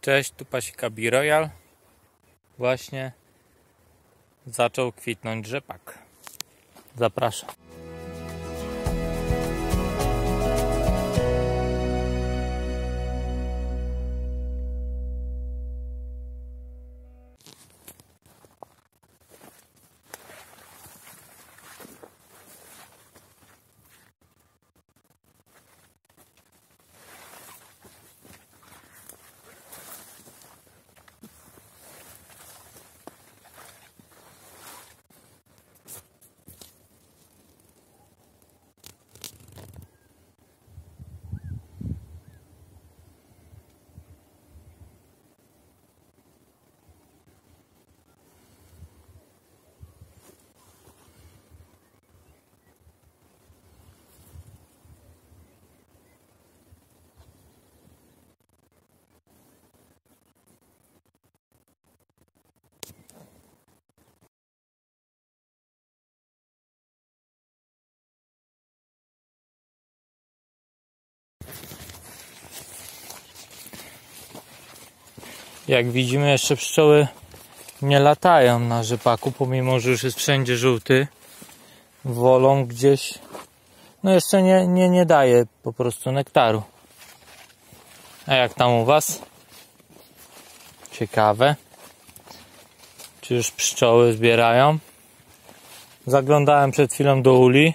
Cześć, tu pasika B-Royal. Właśnie zaczął kwitnąć rzepak. Zapraszam. Jak widzimy, jeszcze pszczoły nie latają na rzepaku, pomimo że już jest wszędzie żółty. Wolą gdzieś, no jeszcze nie daje po prostu nektaru. A jak tam u was? Ciekawe. Czy już pszczoły zbierają? Zaglądałem przed chwilą do uli.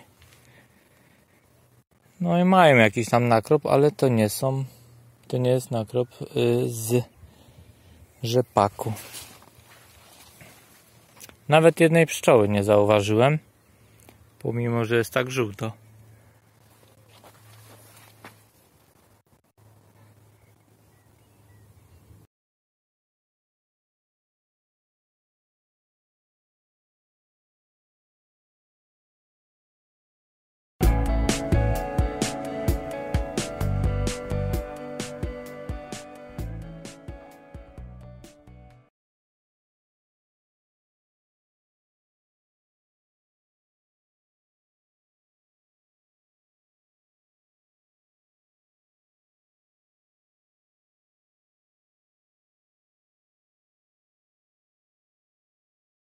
No i mają jakiś tam nakrop, ale to nie jest nakrop z rzepaku. Nawet jednej pszczoły nie zauważyłem, pomimo że jest tak żółto.